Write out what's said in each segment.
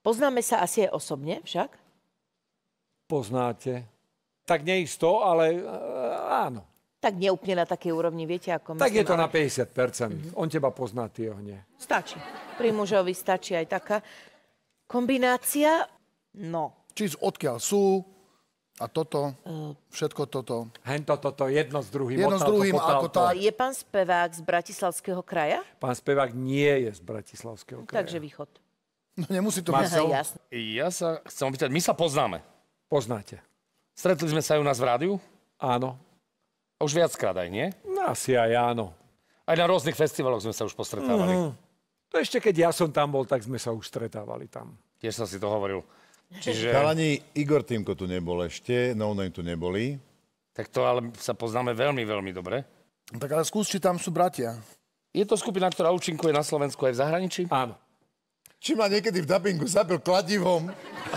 Poznáme sa asi aj osobne však? Poznáte. Tak neisto, ale áno. Tak nie úplne na takej úrovni, viete, ako myslím. Tak je to na 50%. On teba pozná, ty ho nie. Stačí. Pri mužovi stačí aj taká kombinácia. No. Či odkiaľ sú a toto, všetko toto. Hento toto, jedno s druhým. Jedno s druhým, ako tak. Je pán spevák z Bratislavského kraja? Pán spevák nie je z Bratislavského kraja. Takže východ. No nemusí to byť. Jasné. Ja sa chcem opýtať, my sa poznáme. Poznáte. Stretli sme sa aj u nás v rádiu? Áno. A už viackrát aj, nie? No, asi aj áno. Aj na rôznych festivaloch sme sa už postretávali. To ešte keď ja som tam bol, tak sme sa už stretávali tam. Tiež som si to hovoril. Čiže... Chalani, Igor Týmko tu nebol ešte, No Name tu neboli. Tak to ale sa poznáme veľmi, veľmi dobre. Tak ale skús, či tam sú bratia. Je to skupina, ktorá účinkuje na Slovensku aj v zahraničí? Áno. Či ma niekedy v dabingu zabil kladivom?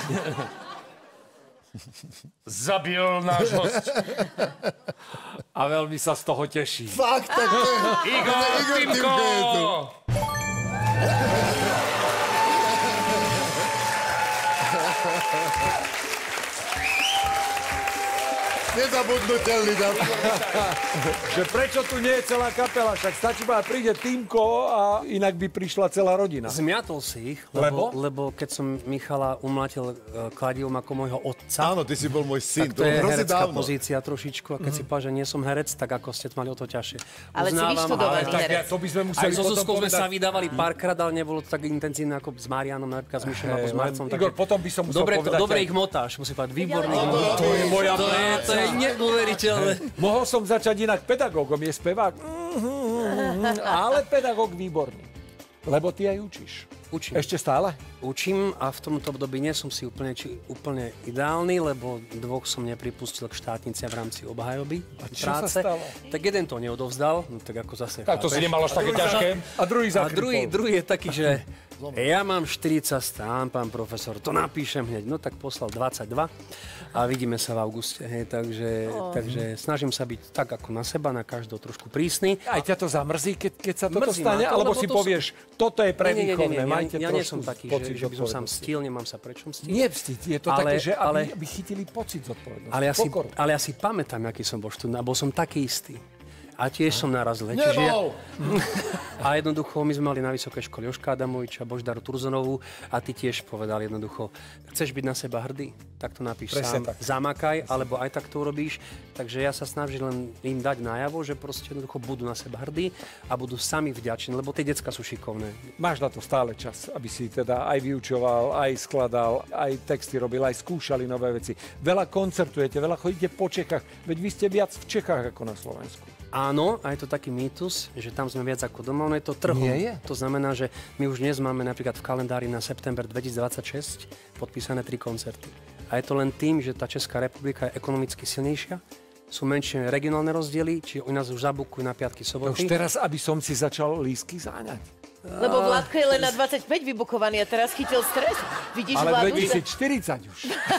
Zabil náš host. A veľmi sa z toho teší. Fakt, tak to je... Igor Týmko! je tu. Nezabudnutelný. Že prečo tu nie je celá kapela? Však stačí ma príde Týmko a inak by prišla celá rodina. Zmiatol si ich, Lebo? lebo keď som Michala umlatil kladivom ako môjho otca, Áno, ty si bol môj syn. tak to je hrozne herecká dávno. pozícia trošičku. A keď si povedal, že nie som herec, tak ako ste to mali o to ťažšie. Ale si vyštudovaný herec. To by sme museli Aj so potom Zuzkou sme povedať. sa vydávali párkrát, ale nebolo to tak intenzívne ako s Marianom, napríklad s Mišom alebo s Marcom. Igor, potom by som musel povedať... Dobre ich motáš, musím povedať, výborný. To je moja To je neuveriteľné. Mohol som začať inak pedagógom, je spevák. Ale pedagóg výborný. Lebo ty aj učíš. Učím. Ešte stále? Učím a v tomto období nie som si úplne ideálny, lebo dvoch som nepripustil k štátnici v rámci obhajoby čo sa práce. stalo? Tak jeden to neodovzdal, no tak ako zase Tak to si nemal až také ťažké. A druhý A zakrypol. druhý je taký, že ja mám 40 strán, pán profesor, to napíšem hneď. No tak poslal 22 a vidíme sa v auguste. Hej, takže snažím sa byť tak ako na seba, na každého trošku prísny. Aj ťa to zamrzí, keď sa toto Mrzí ma stane? to, Alebo lebo si to povieš, toto je pre výchovné, majte ja nie trošku som taký, pocit že by som sa zodpovednosti. mstil, nemám sa prečo mstiť. Nie vstiť, je to Ale- také, že ale- aby chytili pocit zodpovednosti. Ale ja si pamätám, aký som bol študent a bol som taký istý. A tiež som naraz lečiť. Nebol! A jednoducho, my sme mali na Vysokej škole Jožka Adamoviča, Boždaru Turzonovú a ty tiež povedal jednoducho, chceš byť na seba hrdý? Tak to napíš Presne sám, tak. zamakaj, alebo aj tak to urobíš. Takže ja sa snažím len im dať najavo, že proste jednoducho budú na seba hrdí a budú sami vďační, lebo tie decka sú šikovné. Máš na to stále čas, aby si teda aj vyučoval, aj skladal, aj texty robil, aj skúšali nové veci. Veľa koncertujete, veľa chodíte po Čechách, veď vy ste viac v Čechách ako na Slovensku. Áno, a je to taký mýtus, že tam sme viac ako doma, ono je to trhom. Nie je. To znamená, že my už dnes máme napríklad v kalendári na september 2026 podpísané 3 koncerty. A je to len tým, že tá Česká republika je ekonomicky silnejšia, sú menšie regionálne rozdiely, čiže u nás už zabukujú na piatky, To soboty. už teraz, aby som si začal lístky záňať. Lebo Vládko je len na 25 vybukovaný a teraz chytil stres. Vidíš, Ale Vládu? 2040 už.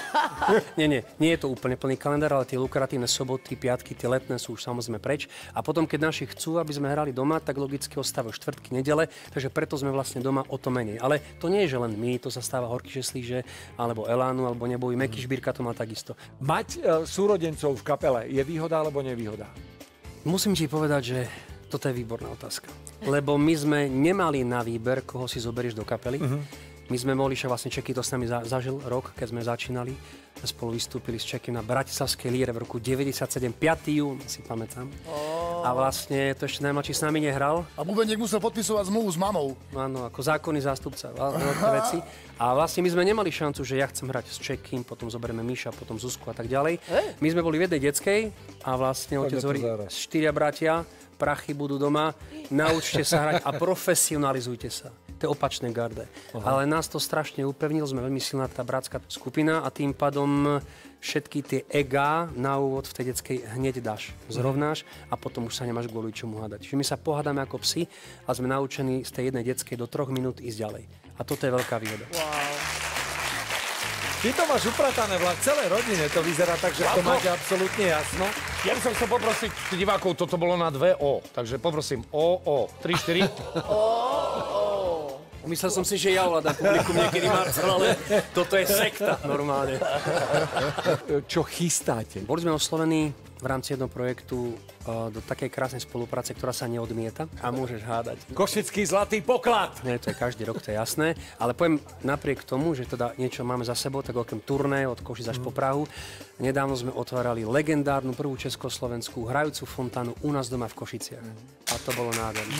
Nie je to úplne plný kalendár, ale tie lukratívne soboty, piatky, tie letné sú už samozrejme preč. A potom, keď naši chcú, aby sme hrali doma, tak logicky ostávajú štvrtky, nedele, takže preto sme vlastne doma o to menej. Ale to nie je, že len my, to sa stáva Horky Žeslíže, alebo Elánu, alebo Neboj Meky Šbírka, to má takisto. Mať súrodencov v kapele je výhoda alebo nevýhoda? Musím ti povedať, že toto je výborná otázka. Lebo my sme nemali na výber, koho si zoberieš do kapely. My sme mohli, že vlastne Čeky to s nami zažil rok, keď sme začínali. Spolu vystúpili s Čeky na Bratislavskej líre v roku 97, 5. jún, si pamätám. A vlastne to ešte najmladší s nami nehral. A Bubeniek musel podpisovať zmluvu s mamou. Áno, ako zákonný zástupca, veľké veci. A vlastne my sme nemali šancu, že ja chcem hrať s Čekým, potom zoberieme Míša, potom Zuzku a tak ďalej. My sme boli v jednej detskej a vlastne otec hovorí, 4 bratia, prachy budú doma, naučte sa hrať a profesionalizujte sa. To je opačné garde. Ale nás to strašne upevnilo, sme veľmi silná tá bratská skupina a tým pádom všetky tie egá na úvod v tej detskej hneď dáš, zrovnáš a potom už sa nemáš kvôli čomu hádať. Čiže my sa pohádame ako psi a sme naučení z tej jednej detskej do 3 minút ísť ďalej. A toto je veľká výhoda. Ty to máš upratané v celej rodine, to vyzerá tak, že to máte absolútne jasno. Ja by som chcel poprosiť divákov, toto bolo na 2 O. Takže poprosím O, 3, 4. Myslel som si, že ja ovládam publikum niekedy, Marcel, ale toto je sekta normálne. Čo chystáte? Boli sme oslovení v rámci jedného projektu do takej krásnej spolupráce, ktorá sa neodmieta a môžeš hádať. Košický zlatý poklad. Nie, to je každý rok, to je jasné, ale poviem napriek tomu, že teda niečo máme za sebou, tak okrem turné od Košic až po Prahu, nedávno sme otvárali legendárnu prvú československú hrajúcu fontánu u nás doma v Košiciach. A to bolo nádherné.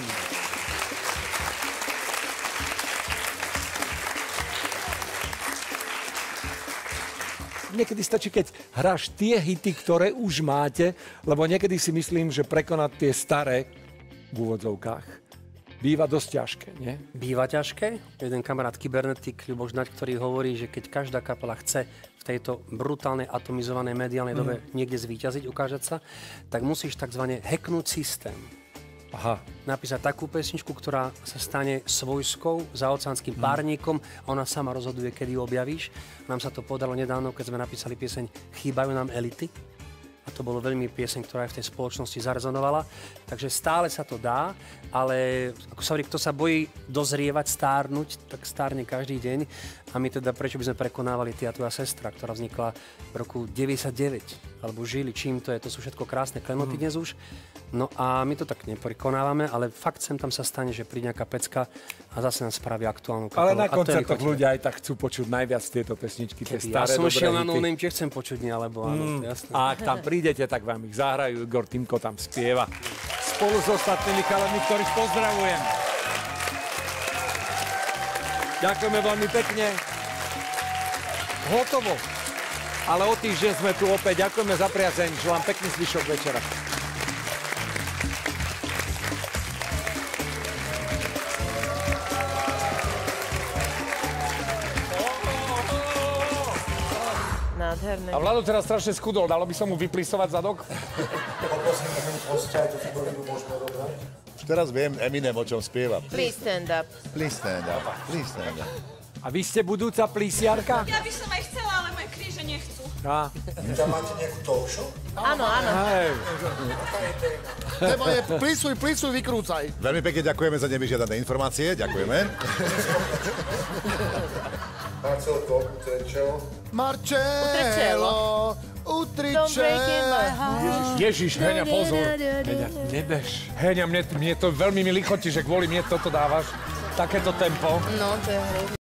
Niekedy stačí, keď hráš tie hity, ktoré už máte, lebo niekedy si myslím, že prekonať tie staré v úvodzovkách býva dosť ťažké, nie? Býva ťažké. Jeden kamarát kybernetik, Ľuboš Naď, ktorý hovorí, že keď každá kapela chce v tejto brutálnej atomizovanej mediálnej dobe niekde zvíťaziť, ukážať sa, tak musíš takzvané hacknúť systém. Aha. Napísať takú pesničku, ktorá sa stane svojskou, zaoceánskym párnikom a ona sama rozhoduje, kedy ju objavíš. Nám sa to podalo nedávno, keď sme napísali pieseň Chýbajú nám elity. A to bolo veľmi pieseň, ktorá aj v tej spoločnosti zarezonovala. Takže stále sa to dá, ale ako sa hovorí, kto sa bojí dozrievať, stárnuť, tak stárne každý deň. A my teda, prečo by sme prekonávali Ty a tvoja sestra, ktorá vznikla v roku 99, alebo Žili, čím to je, to sú všetko krásne klenoty dnes už. No a my to tak neprekonávame, ale fakt sem tam sa stane, že príde nejaká pecka a zase nás spraví aktuálnu kapelu. Ale na koncertoch ľudia aj tak chcú počuť najviac tieto pesničky, tie Ja staré som dobré šiel na hity. No Name, či chcem počuť nie, alebo áno, to je jasné. A ak tam prídete, tak vám ich zahrajú. Igor Timko tam spieva. Spolu s ostatnými chalami, ktorých pozdravujem. Ďakujeme veľmi pekne. Hotovo. Ale o týždeň sme tu opäť. Ďakujeme za priazeň. Želám pekný zvyšok večera. Nádherné. A Vlado teraz strašne skudol, dalo by som mu vyplísovať zadok? Už teraz viem Eminem, o čom spieva. Please stand up. Please stand up, please stand up. A vy ste budúca plísiarka? Ja by som aj chcela, ale moje kríže nechcú. Á. Tam máte nejakú talk show? Áno, áno. Hej. Téma je plísuj, vykrúcaj. Veľmi pekne ďakujeme za nevyžiadané informácie, ďakujeme. Marcelko, Utrečelo. Utrečelo. Don't break in my heart. Ježiš, Heňa, pozor. Heňa, nebež. Heňa, mne to veľmi mi lichotí, že kvôli mne toto dávaš. Takéto tempo. No, to je hrozné.